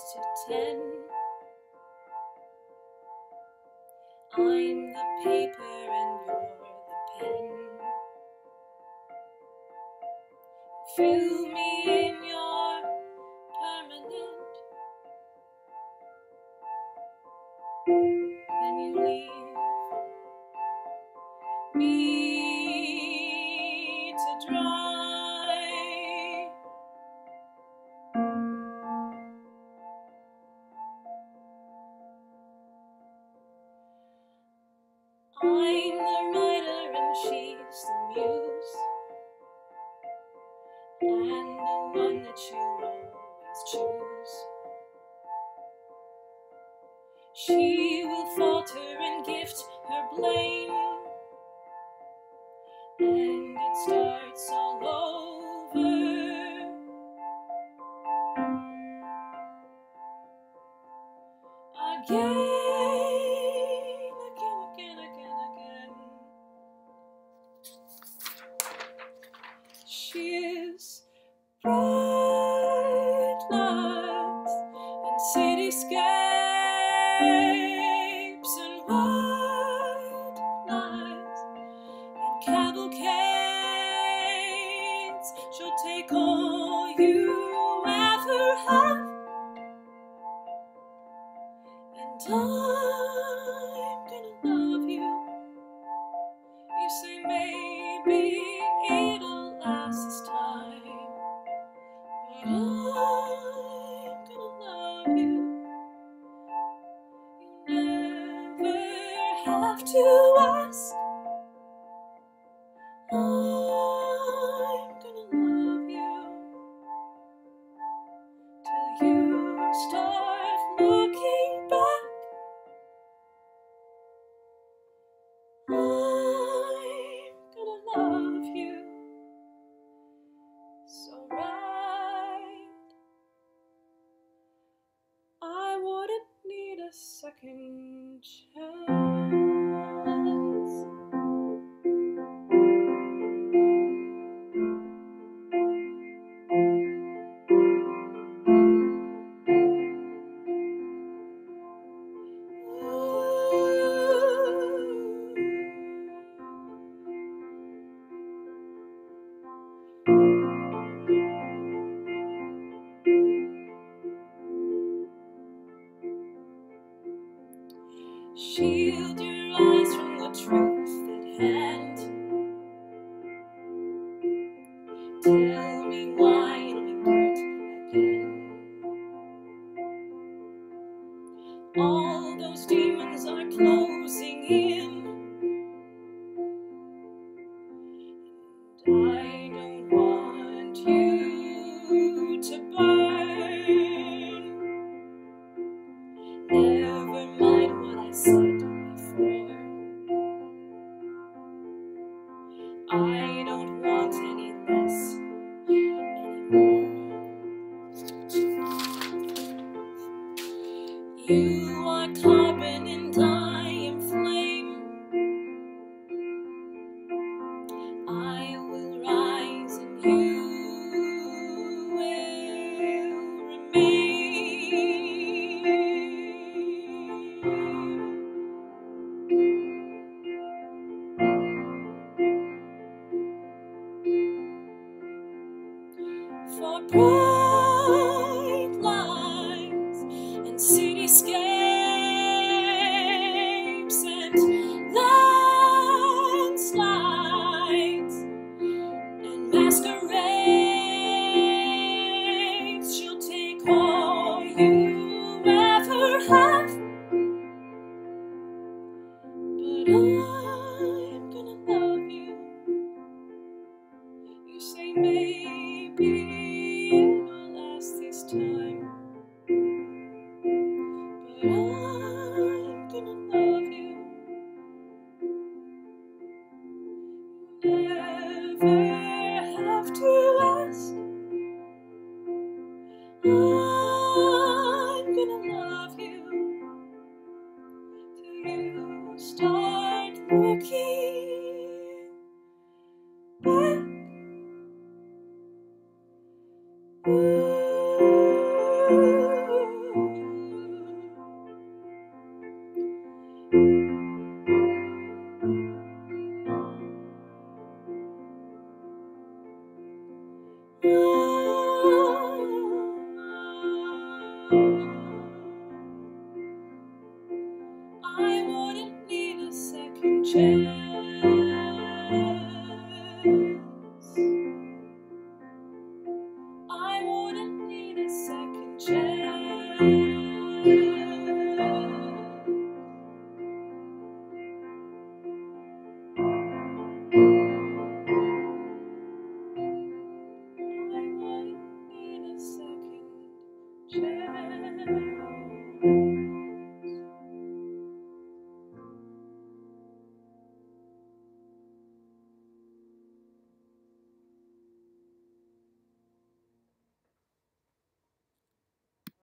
to 10. I'm the paper and you're the pen. Fill me in your permanent. Then you leave me to dry. I'm the writer and she's the muse, and the one that you always choose. She will falter and gift her blame, and it starts all over again. She is bright lights and cityscapes and white lights and cavalcades. She'll take all you ever have, and I'm gonna love you. You say maybe it'll last this time, but I'm gonna love you. You never have to ask. I'm gonna love you till you start looking back. I'm gonna love you so right. I wouldn't need a second chance. Shield your eyes from the truth at hand. Tell me why it'll be dirt again. All those demons are closing in, and I don't want you to burn. Never mind what I said before. I don't want any less anymore. You are carbon and I am flame. I will rise and you will remain. For bright lights and cityscapes I wouldn't need a second chance. I wouldn't need a second chance.